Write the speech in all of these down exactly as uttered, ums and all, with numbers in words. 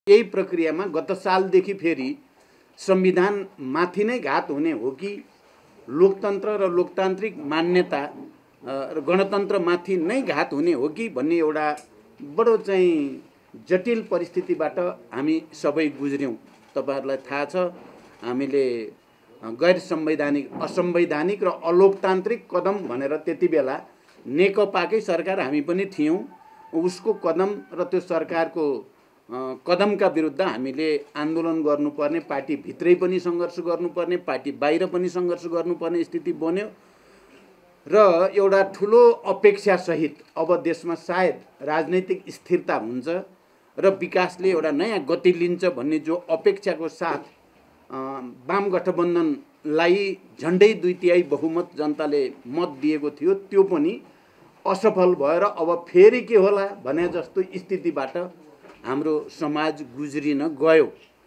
यही प्रक्रियामा गत सालदेखि फेरि संविधान माथि नै घात हुने हो कि लोकतन्त्र र लोकतान्त्रिक मान्यता र गणतन्त्र माथि नै घात हुने हो कि भन्ने एउटा बडो चाहिँ जटिल परिस्थितिबाट हामी सबै गुज्र्यौँ। तपाईहरुलाई थाहा छ, हामीले गैर संवैधानिक, असंवैधानिक र अलोकतान्त्रिक कदम भनेर त्यति बेला नेकपाकै सरकार हामी पनि थियौँ। उसको कदम र त्यो सरकारको कदमका विरुद्ध हामीले आन्दोलन गर्नुपर्ने, पार्टी भित्रै पनि सङ्घर्ष गर्नुपर्ने, पार्टी बाहिर पनि सङ्घर्ष गर्नुपर्ने स्थिति बन्यो र एउटा ठुलो अपेक्षा सहित अब देशमा सायद राजनैतिक स्थिरता हुन्छ र विकासले एउटा नयाँ गति लिन्छ भन्ने जो अपेक्षाको साथ वाम गठबन्धनलाई झन्डै दुई तिहाई बहुमत जनताले मत दिएको थियो, त्यो पनि असफल भएर अब फेरि के होला भने जस्तो स्थितिबाट हाम्रो समाज गुज्रिन गयो।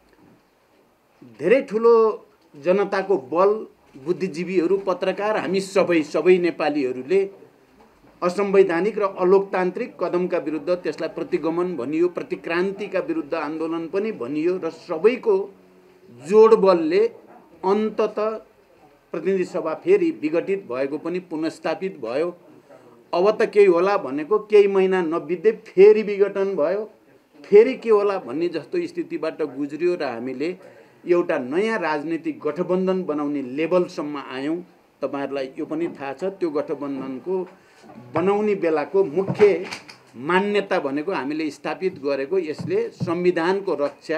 धेरै ठुलो जनताको बल, बुद्धिजीवीहरू, पत्रकार, हामी सबै सबै नेपालीहरूले असंवैधानिक र अलोकतान्त्रिक कदमका विरुद्ध त्यसलाई प्रतिगमन भनियो, प्रतिक्रान्तिका विरुद्ध आन्दोलन पनि भनियो र सबैको जोड बलले अन्तत प्रतिनिधि सभा फेरि विघटित भएको पनि पुनर्स्थापित भयो। अब त केही होला भनेको केही महिना नबित्दै फेरि विघटन भयो, फेरि के होला भन्ने जस्तो स्थितिबाट गुज्रियो र हामीले एउटा नयाँ राजनीतिक गठबन्धन बनाउने लेभलसम्म आयौँ। तपाईहरुलाई यो पनि थाहा छ, त्यो गठबन्धनको बनाउने बेलाको मुख्य मान्यता भनेको हामीले स्थापित गरेको यसले संविधानको रक्षा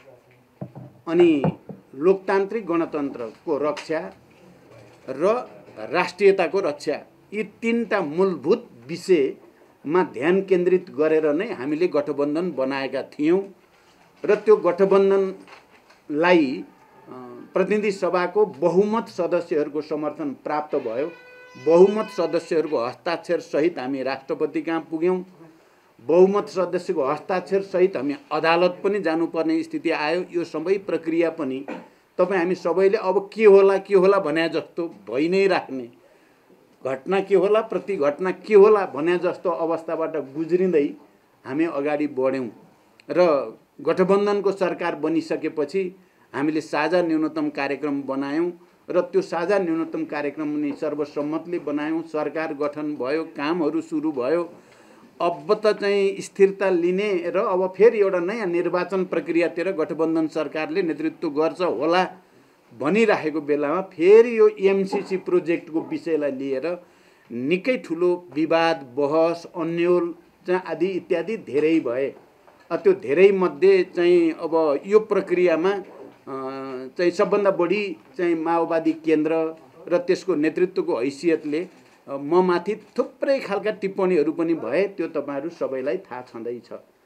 अनि लोकतान्त्रिक गणतन्त्रको रक्षा र राष्ट्रियताको रक्षा, यी तीनटा मूलभूत विषयमा ध्यान केन्द्रित गरेर नै हामीले गठबन्धन बनाएका थियौँ र त्यो गठबन्धनलाई प्रतिनिधि सभाको बहुमत सदस्यहरूको समर्थन प्राप्त भयो। बहुमत सदस्यहरूको हस्ताक्षर सहित हामी राष्ट्रपति कहाँ पुग्यौँ। बहुमत सदस्यको हस्ताक्षर सहित हामी अदालत पनि जानुपर्ने स्थिति आयो। यो सबै प्रक्रिया पनि तपाईँ हामी सबैले अब के होला के होला भने जस्तो भइ नै राख्ने, घटना के होला प्रति घटना के होला भने जस्तो अवस्थाबाट गुज्रिँदै हामी अगाडि बढ्यौँ र गठबन्धनको सरकार बनिसकेपछि हामीले साझा न्यूनतम कार्यक्रम बनायौँ र त्यो साझा न्यूनतम कार्यक्रम नि सर्वसम्मतले बनायौँ। सरकार गठन भयो, कामहरू सुरु भयो। अब त चाहिँ स्थिरता लिने र अब फेरि एउटा नयाँ निर्वाचन प्रक्रियातिर गठबन्धन सरकारले नेतृत्व गर्छ होला भनिराखेको बेलामा फेरि यो एमसिसी प्रोजेक्टको विषयलाई लिएर निकै ठुलो विवाद, बहस, अन्यल चाहिँ आदि इत्यादि धेरै भए। त्यो धेरै मध्ये चाहिँ अब यो प्रक्रियामा चाहिँ सबभन्दा बढी चाहिँ माओवादी केन्द्र र त्यसको नेतृत्वको हैसियतले म माथि थुप्रै खालका टिप्पणीहरू पनि भए, त्यो तपाईहरु सबैलाई थाहा छँदैछ।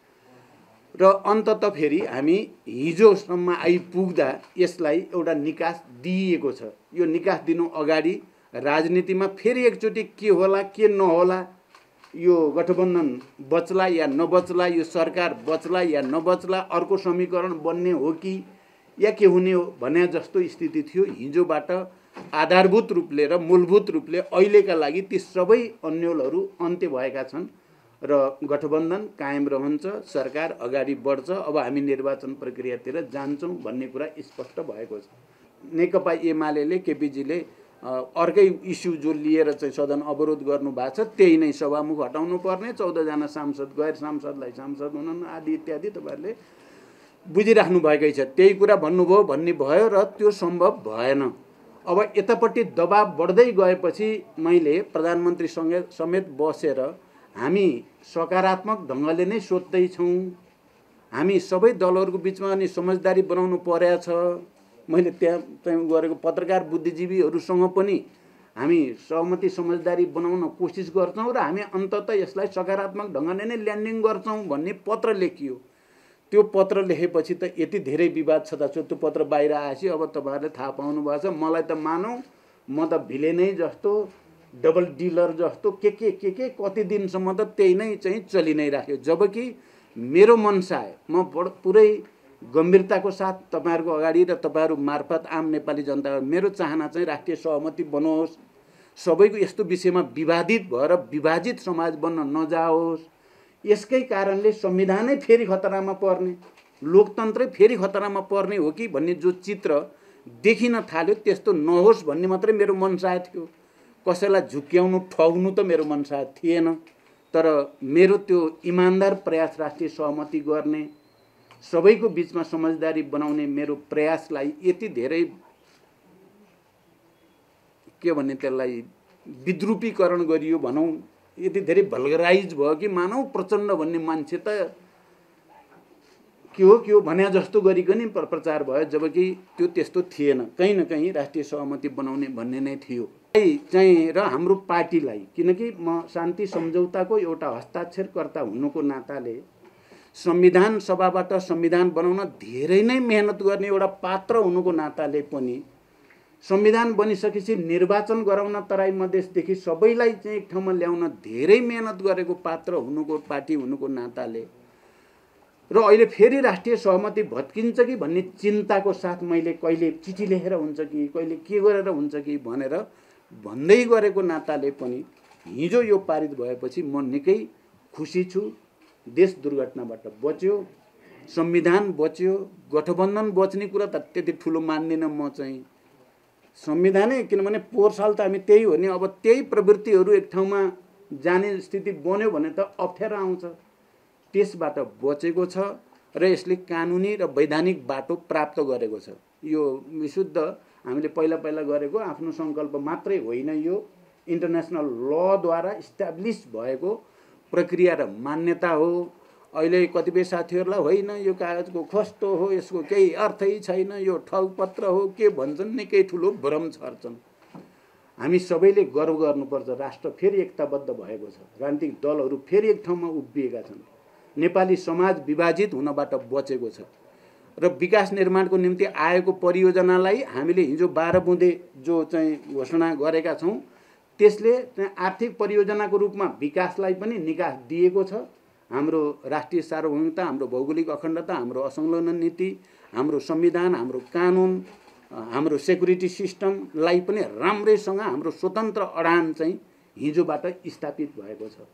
र अन्तत फेरि हामी हिजोसम्म आइपुग्दा यसलाई एउटा निकास दिइएको छ। यो निकास दिनु अगाडि राजनीतिमा फेरि एकचोटि के होला के नहोला, यो गठबन्धन बच्ला या नबच्ला, यो सरकार बच्ला या नबच्ला, अर्को समीकरण बन्ने हो कि या के हुने हो भने जस्तो स्थिति थियो। हिजोबाट आधारभूत रूपले र मूलभूत रूपले अहिलेका लागि ती सबै अन्यलहरू अन्त्य भएका छन् र गठबन्धन कायम रहन्छ, सरकार अगाडि बढ्छ। अब हामी निर्वाचन प्रक्रियातिर जान्छौँ भन्ने कुरा स्पष्ट भएको छ। नेकपा एमाले केपीजीले अर्कै इस्यु जो लिएर चाहिँ सदन अवरोध गर्नु भएको छ, त्यही नै सभामुख हटाउनु पर्ने, चौधजना सांसद गैर सांसदलाई सांसद हुन आदि इत्यादि तपाईहरुले बुझिराख्नु भएकै छ। त्यही कुरा भन्नुभयो भन्ने भयो र त्यो सम्भव भएन। अब यतापट्टि दबाब बढ्दै गएपछि मैले प्रधानमन्त्रीसँग समेत बसेर हामी सकारात्मक ढङ्गले नै सोध्दैछौँ, हामी सबै दलहरूको बिचमा अनि समझदारी बनाउनु पर्या छ। मैले त्यहाँ चाहिँ गरेको पत्रकार बुद्धिजीवीहरूसँग पनि हामी सहमति समझदारी बनाउन कोसिस गर्छौँ र हामी अन्ततः यसलाई सकारात्मक ढङ्गले नै ल्यान्डिङ गर्छौँ भन्ने पत्र लेखियो। त्यो पत्र लेखेपछि त यति धेरै विवाद छताछ, त्यो पत्र बाहिर आएपछि अब तपाईहरुले थाहा पाउनु भएको छ। मलाई त मानौ म त भिलेनै जस्तो, डबल डिलर जस्तो के के के के कति दिनसम्म त त्यही नै चाहिँ चलि नै राख्यो। जबकि मेरो मनसाय म पुरै गम्भीरताको साथ तपाईहरुको अगाडि र तपाईहरु मार्फत आम नेपाली जनता मेरो चाहना चाहिँ राष्ट्रिय सहमति बनोस्, सबैको यस्तो विषयमा विवादित भएर विभाजित समाज बन्न नजाओस्। यसकै कारणले संविधानै फेरि खतरामा पर्ने, लोकतन्त्रै फेरि खतरामा पर्ने हो कि भन्ने जो चित्र देखिन थाल्यो त्यस्तो नहोस् भन्ने मात्रै मेरो मनसाय थियो। कसैलाई झुक्क्याउनु ठग्नु त मेरो मनसाय थिएन, तर मेरो त्यो इमान्दार प्रयास राष्ट्रिय सहमति गर्ने, सबैको बिचमा समझदारी बनाउने मेरो प्रयासलाई यति धेरै के भन्ने त्यसलाई विद्रूपीकरण गरियो भनौँ, यति धेरै भल्गराइज भयो कि मानव प्रचण्ड भन्ने मान्छे त के हो के हो भन्या जस्तो गरिकन प्रचार भयो, जबकि त्यो त्यस्तो थिएन। कहीँ न कहीँ राष्ट्रिय सहमति बनाउने भन्ने नै थियो चाहिँ। र हाम्रो पार्टीलाई, किनकि म शान्ति सम्झौताको एउटा हस्ताक्षरकर्ता हुनुको नाताले संविधान सभाबाट संविधान बनाउन धेरै नै मेहनत गर्ने एउटा पात्र हुनुको नाताले पनि संविधान बनिसकेपछि निर्वाचन गराउन तराई मधेसदेखि सबैलाई चाहिँ एक ठाउँमा ल्याउन धेरै मेहनत गरेको पात्र हुनुको पार्टी हुनुको नाताले र अहिले फेरि राष्ट्रिय सहमति भत्किन्छ कि भन्ने चिन्ताको साथ मैले कहिले चिठी लेखेर हुन्छ कि कहिले के गरेर हुन्छ कि भनेर भन्दै गरेको नाताले पनि हिजो यो पारित भएपछि म निकै खुसी छु। देश दुर्घटनाबाट बच्यो, संविधान बच्यो, गठबन्धन बच्ने कुरा त त्यति ठुलो मान्दिनँ म चाहिँ। संविधानै, किनभने पोहोर साल त हामी त्यही हो नि, अब त्यही प्रवृत्तिहरू एक ठाउँमा जाने स्थिति बन्यो भने त अप्ठ्यारो आउँछ। त्यसबाट बचेको छ र यसले कानुनी र वैधानिक बाटो प्राप्त गरेको छ। यो विशुद्ध हामीले पहिला पहिला गरेको आफ्नो सङ्कल्प मात्रै होइन, यो इन्टरनेसनल लद्वारा इस्टाब्लिस भएको प्रक्रिया र मान्यता हो। अहिले कतिपय साथीहरूलाई होइन यो कागजको खस्तो हो, यसको केही अर्थै छैन, यो ठगपत्र हो के भन्छन्, निकै ठुलो भ्रम छर्छन्। हामी सबैले गर्व गर्नुपर्छ, राष्ट्र फेरि एकताबद्ध भएको छ, राजनीतिक दलहरू फेरि एक ठाउँमा उभिएका छन्, नेपाली समाज विभाजित हुनबाट बचेको छ र विकास निर्माणको निम्ति आएको परियोजनालाई हामीले हिजो बाह्र बुँदे जो चाहिँ घोषणा गरेका छौँ त्यसले चाहिँ आर्थिक परियोजनाको रूपमा विकासलाई पनि निकास दिएको छ। हाम्रो राष्ट्रिय सार्वभौमिकता, हाम्रो भौगोलिक अखण्डता, हाम्रो असंलग्न नीति, हाम्रो संविधान, हाम्रो कानुन, हाम्रो सेक्युरिटी सिस्टमलाई पनि राम्रैसँग हाम्रो स्वतन्त्र अडान चाहिँ हिजोबाट स्थापित भएको छ।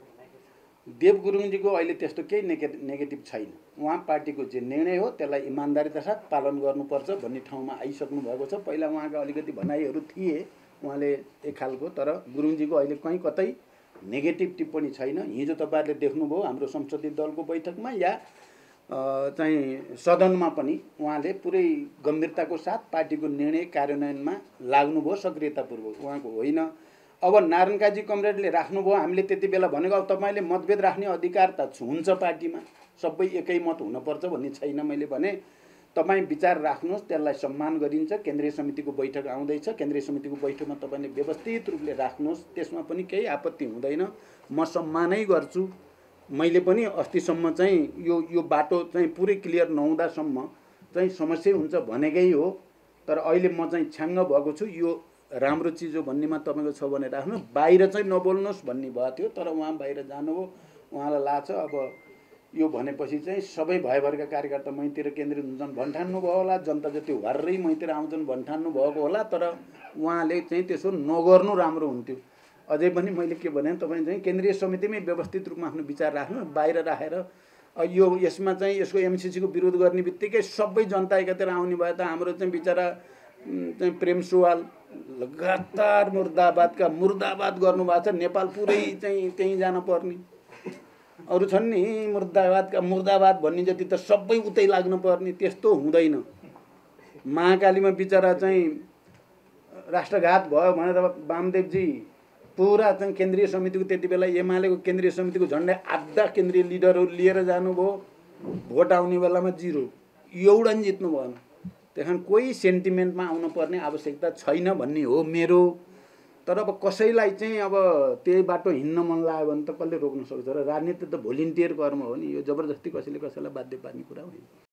देव गुरुङजीको अहिले त्यस्तो केही नेगेटिभ नेगेटिभ छैन। उहाँ पार्टीको जे निर्णय हो त्यसलाई इमान्दारिता साथ पालन गर्नुपर्छ भन्ने ठाउँमा आइसक्नु भएको छ। पहिला उहाँका अलिकति भनाइहरू थिए उहाँले एक खालको, तर गुरुङजीको अहिले कहीँ कतै नेगेटिभ टिप्पणी छैन। हिजो तपाईँहरूले देख्नुभयो हाम्रो संसदीय दलको बैठकमा या चाहिँ सदनमा पनि उहाँले पुरै गम्भीरताको साथ पार्टीको निर्णय कार्यान्वयनमा लाग्नुभयो सक्रियतापूर्वक। उहाँको होइन अब नारायण काजी कमरेडले राख्नुभयो, हामीले त्यति बेला भनेको अब तपाईँले मतभेद राख्ने अधिकार त हुन्छ पार्टीमा, सबै एकै मत हुनुपर्छ भन्ने छैन। मैले भने तपाईँ विचार राख्नुहोस्, त्यसलाई सम्मान गरिन्छ। केन्द्रीय समितिको बैठक आउँदैछ, केन्द्रीय समितिको बैठकमा तपाईँले व्यवस्थित रूपले राख्नुहोस्, त्यसमा पनि केही आपत्ति हुँदैन, म सम्मानै गर्छु। मैले पनि अस्तिसम्म चाहिँ यो यो बाटो चाहिँ पुरै क्लियर नहुँदासम्म चाहिँ समस्या हुन्छ भनेकै हो, तर अहिले म चाहिँ छ्याङ्ग भएको छु। यो राम्रो चिज हो भन्नेमा तपाईँको छ भने राख्नु, बाहिर चाहिँ नबोल्नुहोस् भन्ने भएको थियो, तर उहाँ बाहिर जानुभयो। उहाँलाई लाग्छ अब यो भनेपछि चाहिँ सबै भयभरका कार्यकर्ता मैतिर केन्द्रित हुन्छन् भन्ठान्नु भयो होला, जनता जति हर्रै मैतिर आउँछन् भन्ठान्नु भएको होला, तर उहाँले चाहिँ त्यसो नगर्नु राम्रो हुन्थ्यो। अझै पनि मैले के भने तपाईँ चाहिँ केन्द्रीय समितिमै व्यवस्थित रूपमा आफ्नो विचार राख्नु, बाहिर राखेर यो यसमा चाहिँ यसको एमसिसीको विरोध गर्ने बित्तिकै सबै जनता एकातिर आउने भए त हाम्रो चाहिँ बिचरा चाहिँ प्रेम सुवाल लगातार मुर्दाबादका मुर्दाबाद गर्नुभएको छ। नेपाल पुरै चाहिँ त्यहीँ जान पर्ने, अरू छन् नि मुर्दाबादका मुर्दाबाद भन्ने जति त सबै उतै लाग्नु पर्ने, त्यस्तो हुँदैन। महाकालीमा बिचरा चाहिँ राष्ट्रघात भयो भनेर वामदेवजी पुरा चाहिँ केन्द्रीय समितिको त्यति बेला एमालेको केन्द्रीय समितिको झन्डै आधा केन्द्रीय लिडरहरू लिएर जानुभयो, भोट आउने बेलामा जिरो, एउटा नि जित्नु भएन। त्यस कारण कोही सेन्टिमेन्टमा आउनुपर्ने आवश्यकता छैन भन्ने हो मेरो। तर अब कसैलाई चाहिँ अब त्यही बाटो हिँड्न मन लाग्यो भने त कसले रोक्न सक्छ र? राजनीति त भोलिन्टियर कर्म हो नि, यो जबरजस्ती कसैले कसैलाई बाध्य पार्ने कुरा होइन।